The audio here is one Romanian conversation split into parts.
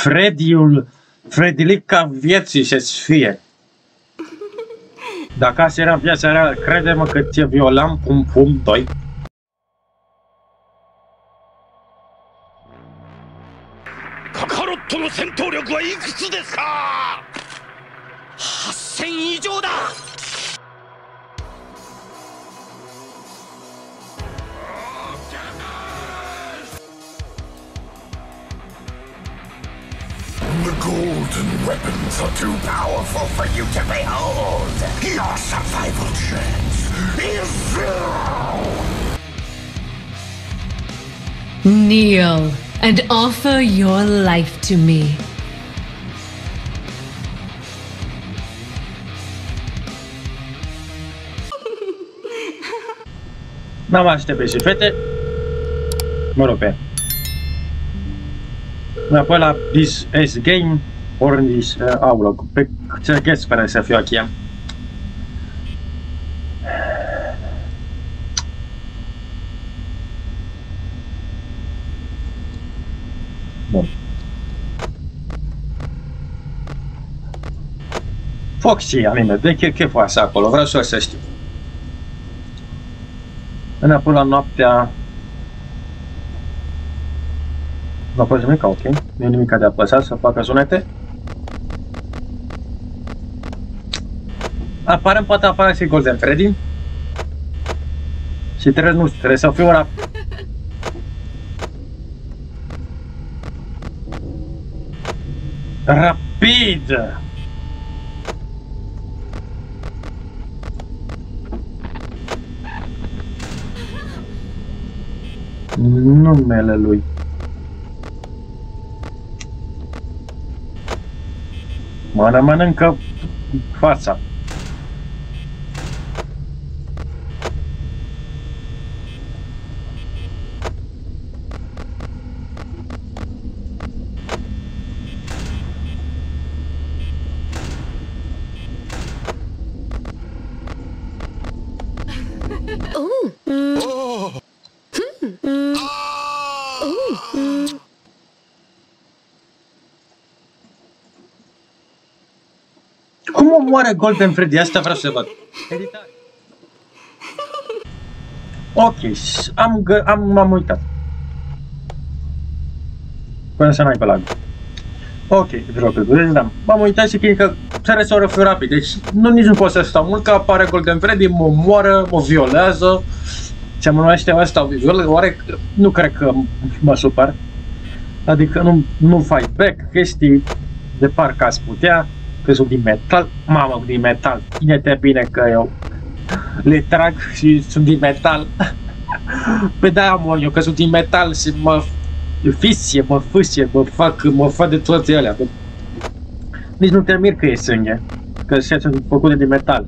Fredilica vieții să-ți fie. Dacă asta era viața reală, crede-mă că te violam pum 2. Kakarotの戦闘力はいくつですか？8000以上だ。 The golden weapons are too powerful for you to behold. Your survival chance is zero. Kneel and offer your life to me. N-am așteptat și fete. Mă rog pe. Apoi la this is game or this aulă. Pe ce sper să fiu aici. Bun. Foxy anime, de ce face acolo? Vreau să știu. Înapoi la noaptea. Nu apăs nimic, ok. Nu e nimic de apăsat să facă sunete. Aparent poate apare și Golden Freddy. Și trebuie să fiu rapid! Numele lui. Mănâncă fața. Cum omoară Golden Freddy? Asta vreau să văd. Editare. Ok, m-am uitat. Până să n-ai pe lag. Ok, vreau că m-am uitat și cred că trebuie să o răfiu rapid. Deci nici nu pot să stau mult, că apare Golden Freddy, mă omoară, mă violează. Ce mă numește asta, oare nu cred că mă supăr. Adică nu fight back, chestii de parcă ați putea. Că sunt din metal, mamă, din metal, ține-te bine că eu le trag și sunt din metal. Pe de-aia mor eu, că sunt din metal și mă fisie, mă fâsie, mă fac de toate alea. Nici nu te mir că e sânge, că sunt făcute din metal.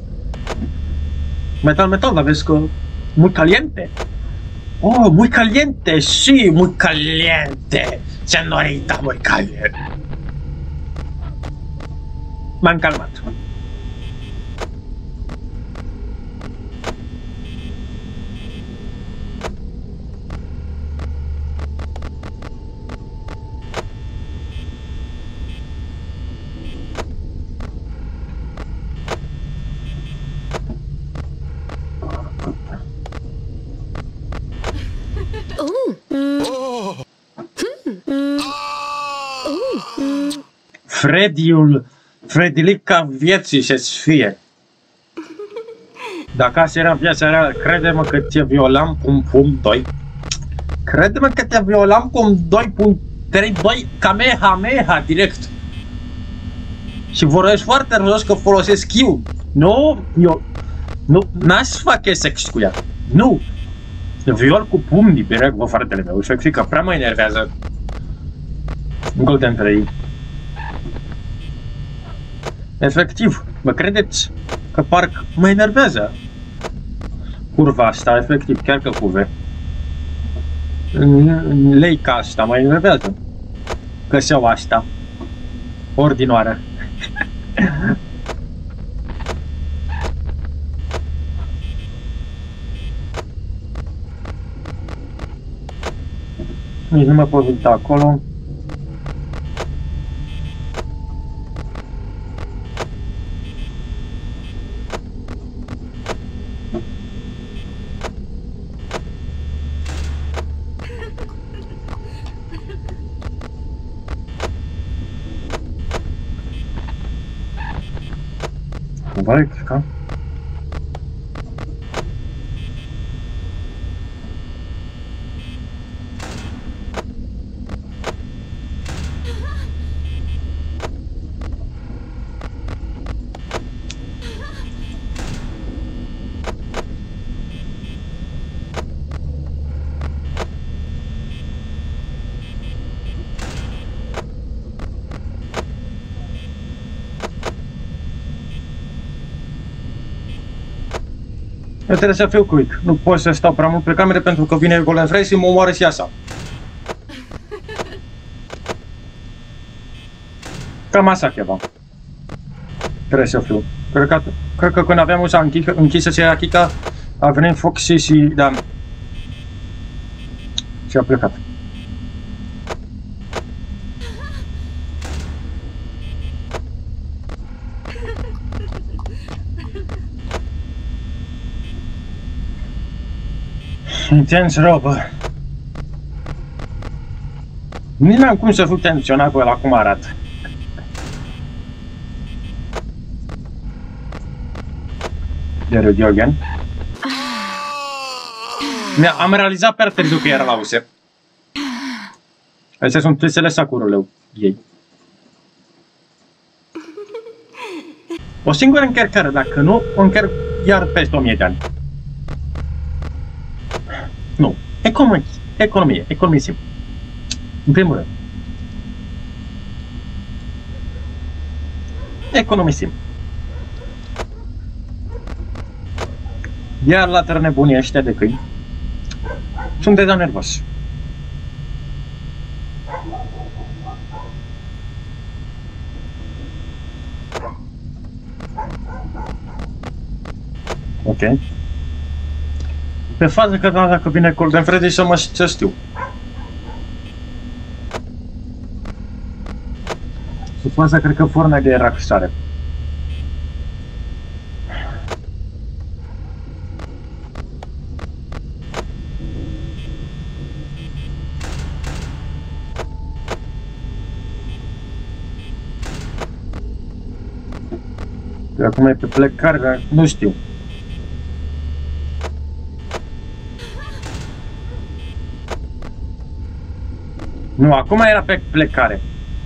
Metal, dar vezi că muy caliente. Oh, muy caliente, sí, muy caliente. Señorita, muy caliente. M-am calmat. Fredilica vieții să-ți fie. Dacă asta era viața reală, crede-mă că te violam pum 2. Crede-mă că te violam pum 2.32 Kamehameha direct. Și vorbești foarte rău că folosesc Q. Nu, eu n-aș face sex cu ea. Nu. Viol cu pumnii direct, bă, fratele meu. Efectiv că prea mă enervează Golden Freddy. Efectiv, mă credeți că parcă mă enervează curva asta, efectiv, chiar că curve. Leica asta mă enervează. Căseaua asta. Ordinoară. Nici nu mă pot uita acolo. Vai, cred că... Eu trebuie să fiu quick. Nu pot să stau prea mult pe camere pentru că vine Golden Frey și mă omoară și asta. Cam asta ceva. Trebuie să fiu. Cred că când aveam ușa închisă și era Kika, a venit Foxy și da. Și a plecat. Intens rău, bă. Nici n-am cum să fiu tensionat cu ăla cum arată. De Diogen. Am realizat pe târziu că era la use. Astea sunt piesele sacurile ei. O singură încercare, dacă nu, o încerc iar peste 1000 de ani. Nu. Economie. Economisim. În primul rând. Economisim. Iar la nebunii ăștia de câini sunt deja nervos. Ok. Pe fază că dacă vine Golden Freddy să știu. Pe fază cred că Fortnite era câștare. Acum e pe plecare, dar nu știu. Nu, acum era pe plecare.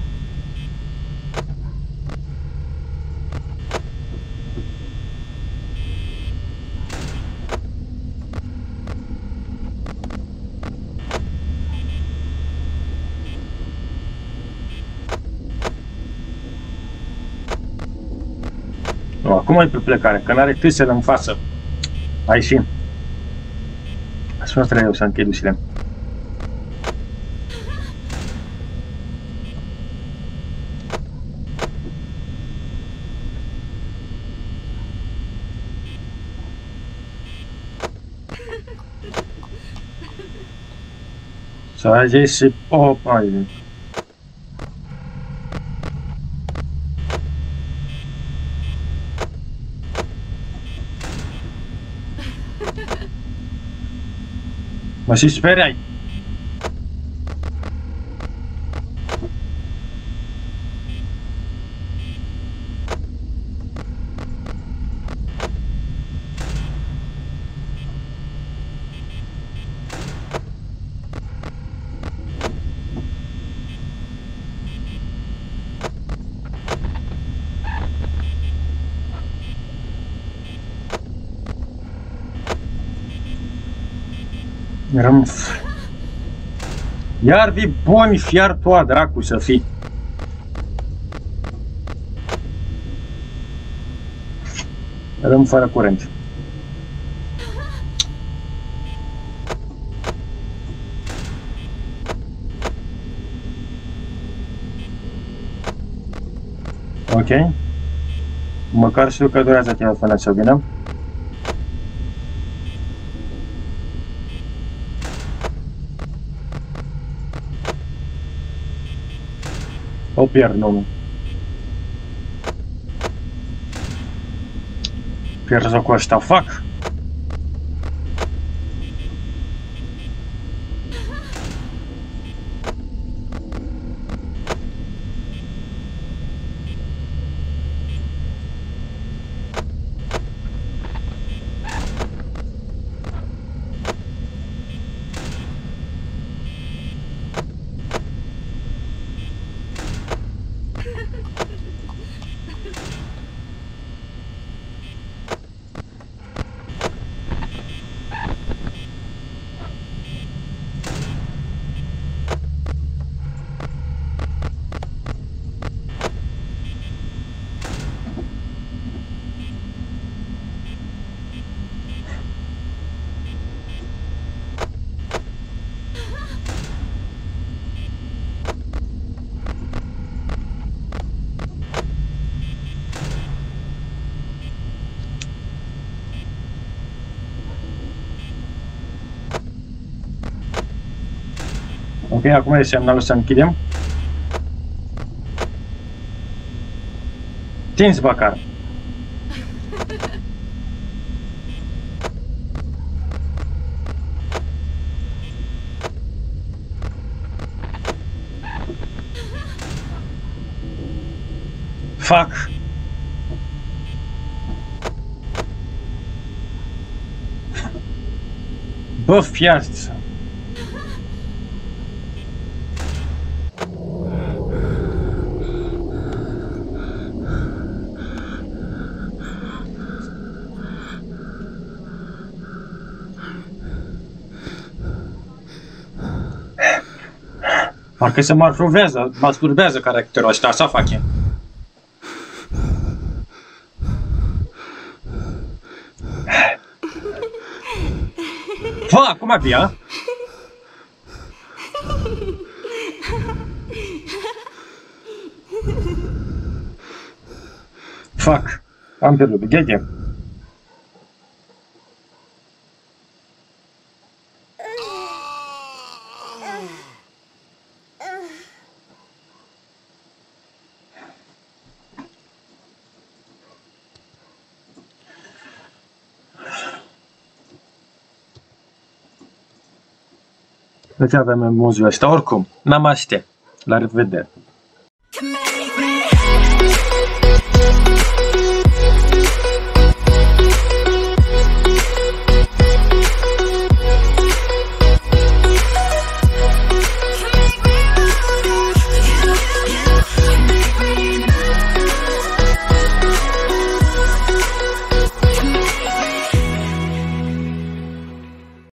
Nu, acum e pe plecare, că n-are tâsele în față. Hai și. Așa trebuie eu să închid ușile. Să zis și... Oh, ai... Mă și speriai. Iar vii buni, fiar tu a dracu să fii. Răm fără curent. Ok. Măcar știu că durează telefonul să vină. O pierd, nu. Pierd-o cu ăștia, fac. acum e semnalul să închidem. Tinzi, Bacar. Fuck. Bă, fiați. Parcă se masturbează caracterul ăsta, așa face. Fă, acum abia. Fuck, am pierdut, gheghe. De ce avem emoțiile astea? Oricum, namaste. La revedere.